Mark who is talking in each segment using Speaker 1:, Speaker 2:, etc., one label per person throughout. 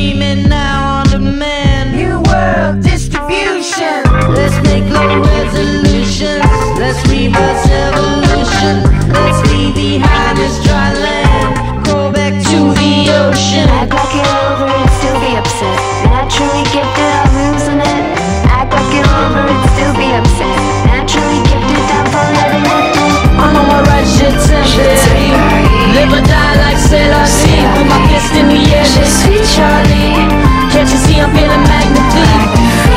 Speaker 1: streaming now on demand. New world distribution. Let's make low resolutions. Let's reverse evolution. Let's leave behind this dry land. Go back to the ocean.
Speaker 2: Act like you're over it, still be upset. Naturally gifted, I'm losing it. Act like you're over it, still be upset. Naturally gifted, down for living it.
Speaker 1: I'm on my right shit temporary. Live or die like Saslow. With my fist in the air, they sweet Charlie. Can't you see I'm feeling magnifique?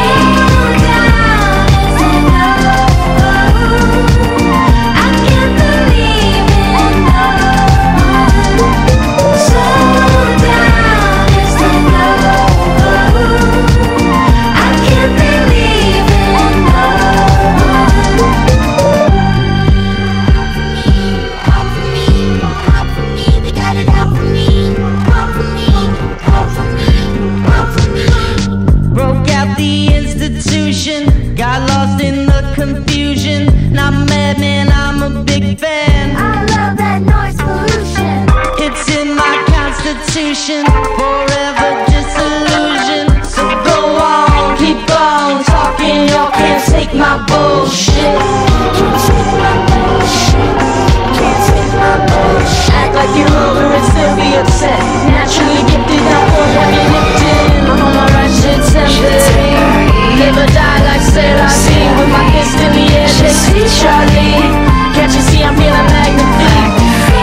Speaker 1: Got lost in the confusion. Not mad, man, I'm a big fan.
Speaker 2: I love that noise pollution.
Speaker 1: It's in my constitution. Forever disillusion. So go on, keep on talking. Y'all can't take my bullshit.
Speaker 2: Can't take my bullshit. Can't take my bullshit.
Speaker 1: Act like you're over and still be upset. Naturally gifted, not for heavy lifting. I'm on my right shit temporary. Live or die like Saslow. With my fist in the air, they see Charlie. Can't you see I'm feeling magnifique?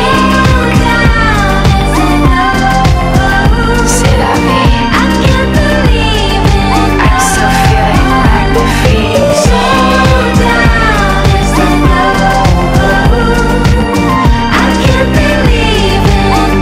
Speaker 2: C'est la vie. I can't believe it. I'm still feeling magnifique. Slow down, it's the flow. I can't believe it.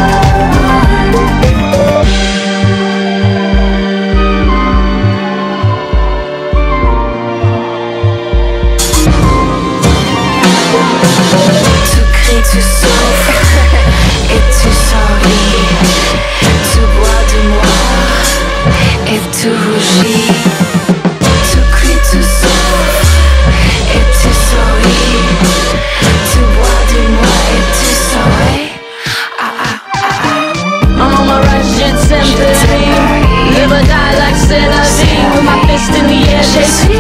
Speaker 2: Tu cries, tu souffres et tu souris. Tu bois de moi et tu rougis. Tu cries, tu souffres et tu souris. Tu bois de moi et tu souris.
Speaker 1: I'm on my right shit temporary. Live or die like Saslow. With my fist in the air, they see